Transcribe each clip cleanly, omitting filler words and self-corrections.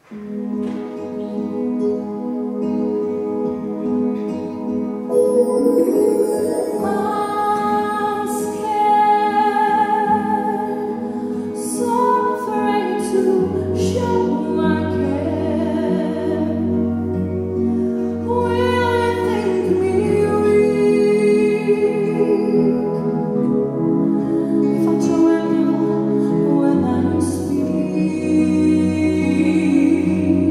Faccio meglio when I speak.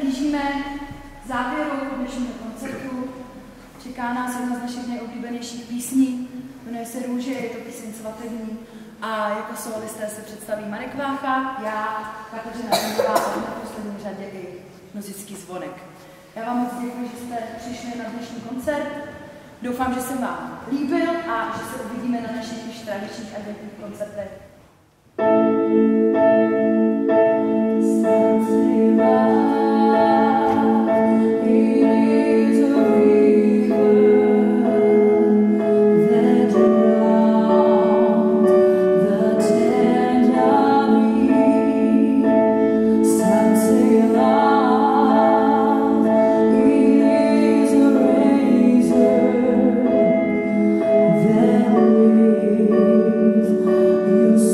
blížíme závěru dnešního koncertu. Čeká nás jedna z našich nejoblíbenějších písní, jmenuje se Růže, je to píseň svatební a jako solisté se představí Marek Vácha, já, Kateřina Zenková a na poslední řadě i muzický zvonek. Já vám moc děkuji, že jste přišli na dnešní koncert. Doufám, že se vám líbil a že se uvidíme na našich tradičních adventních koncertech. You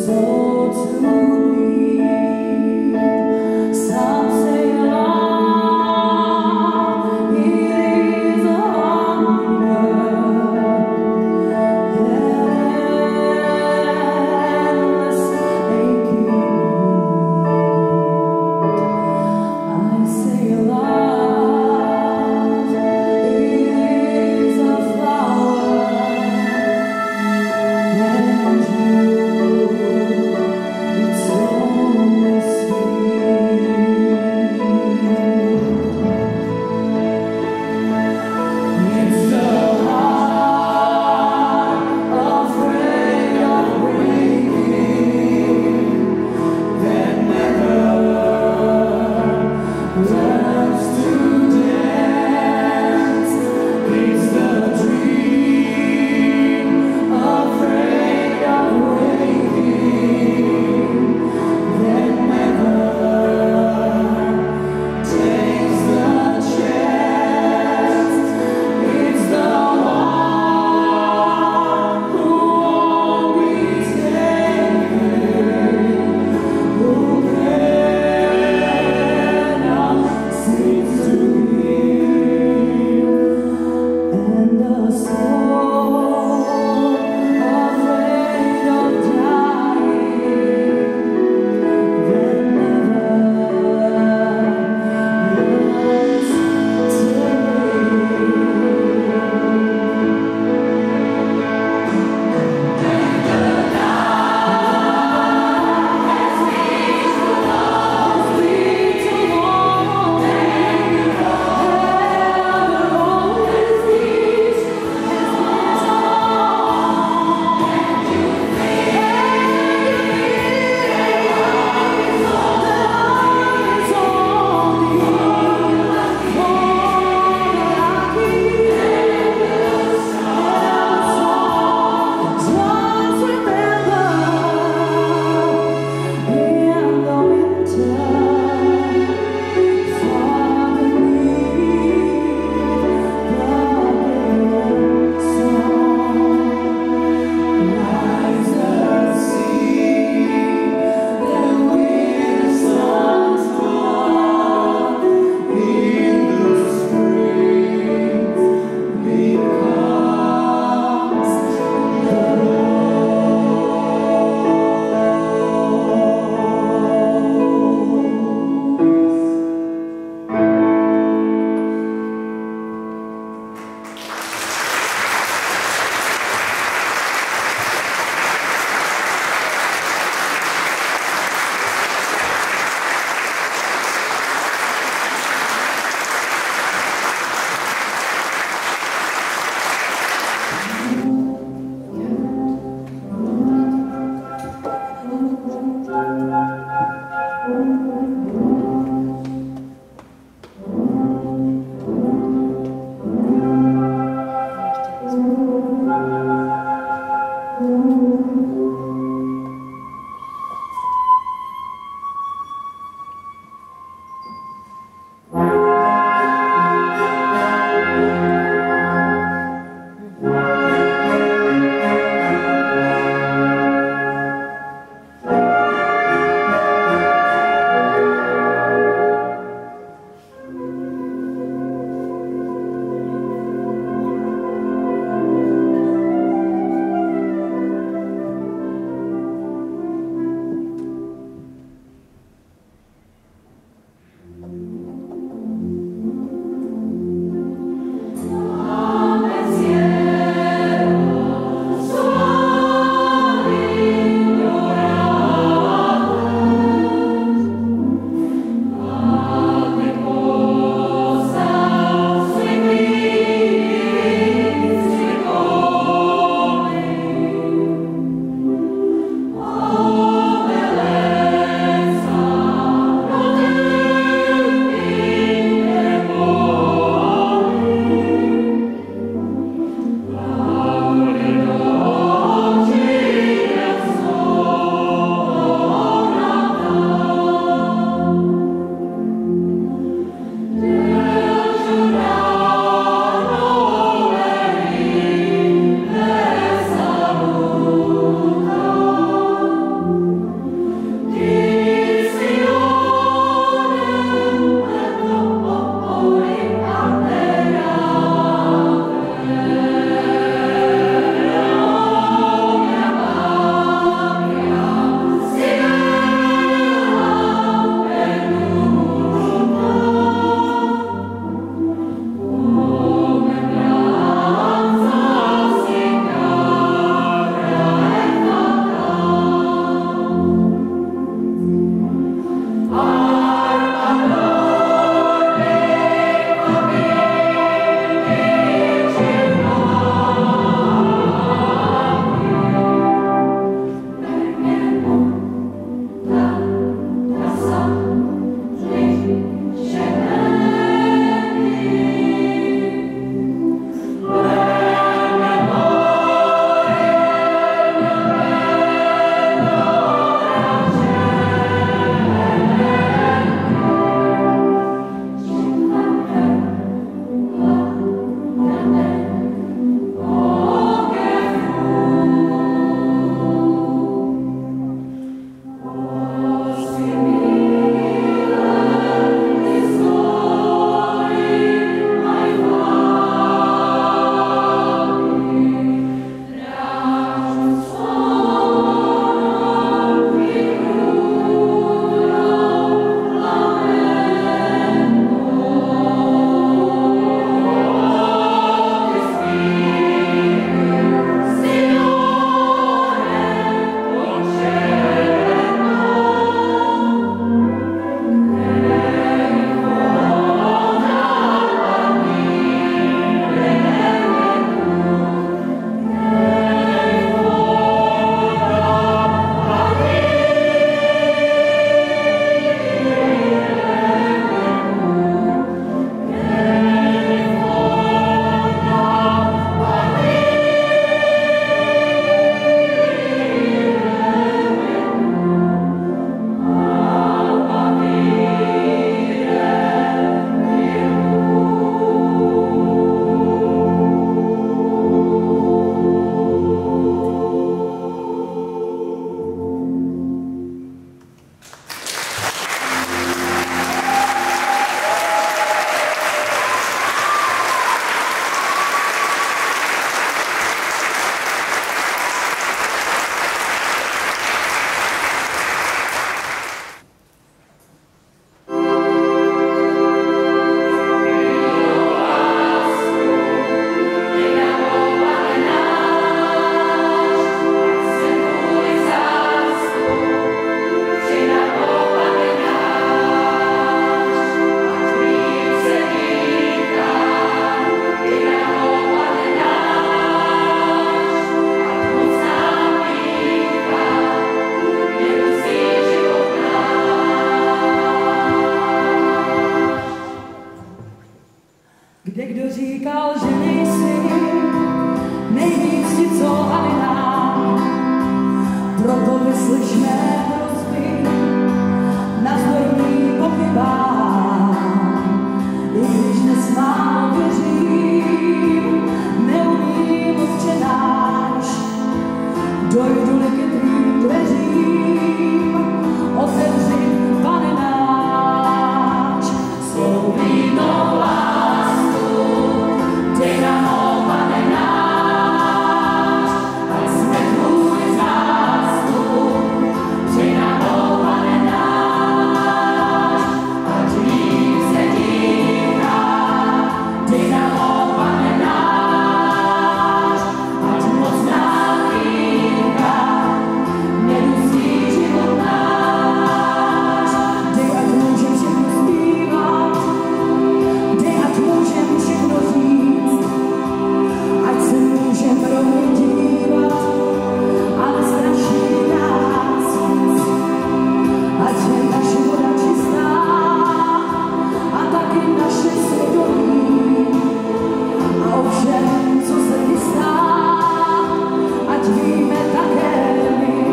kde kdo říkal, že nejsi nejvíc ti, co ani dám. Proto vyslyš mé prosby, navzdory mým pochybám. I když dnes málo věřím, neumím odčenáš, dojdu-li ke tvým dveřím, otevři, Pane náš, svou línou lásku, dej nám, ó Pane náš, ať jsme tvůj zástup, přij nám, ó Pane náš, ať líp se dýchá, dej nám, ó Pane náš, ať moc nám dýchá, nedusí život náš, dej, ať můžem všechno zpívat, dej, ať můžem všechno říct, ať se můžem rovně dívat, ale strašný nás víc, ať je naše voda čistá a taky naše svědomí a o všem, co se chystá, ať víme také my.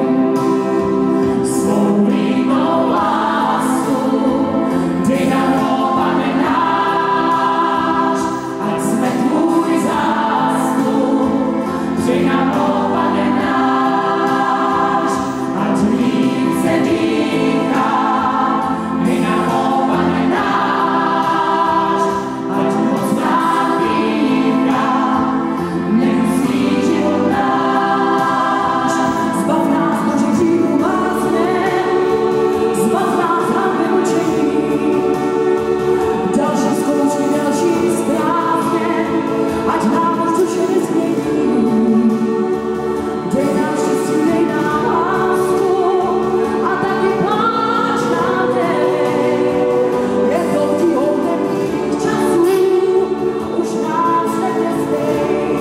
Svou línou lásku, dej nám, ó Pane náš, ať jsme tvůj zástup, přij nám, ó Pane náš, ať líp se dýchá, dej nám, ó Pane náš, ať moc nám dýchá, nedusí život náš, zbav nás Bože hříchu bázně, zbav nás hanby mučení, další zkoušky, další ztrátně, ať nám už duše nezmění. Dej nám štěstí, dej nám lásku a taky pláč nám dej. Je to tíhou temných časů, už nás nevězdej.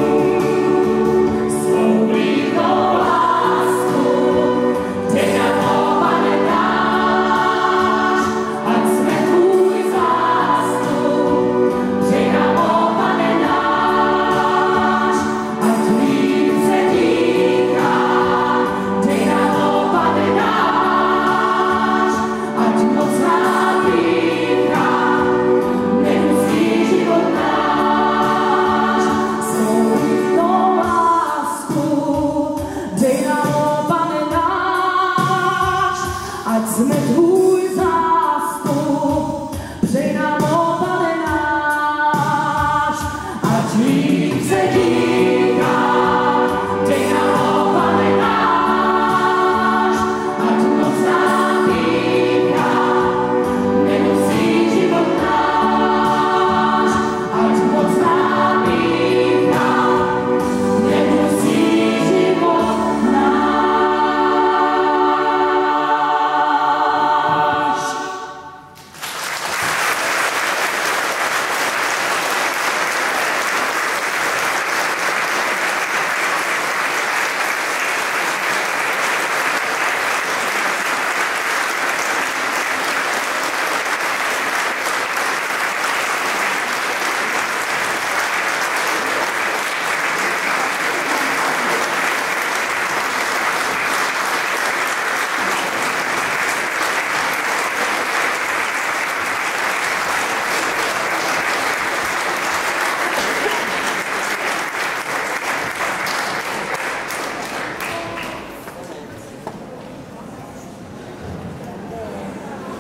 Svou línou lásku, dej nám, ó Pane náš, ať jsme tvůj zástup, přij nám, ó Pane náš, ať líp se dýchá, dej nám, ó Pane náš, ať moc nám dýchá, nedusí život náš. Svou línou lásku, dej nám, ó Pane náš, ať jsme tvůj zástup, přij nám, ó Pane náš, ať líp se dýchá, dej nám, ó Pane náš, ať moc nám dýchá, nedusí život náš, ať moc nám dýchá, nedusí život náš.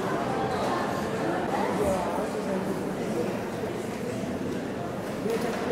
Thank you.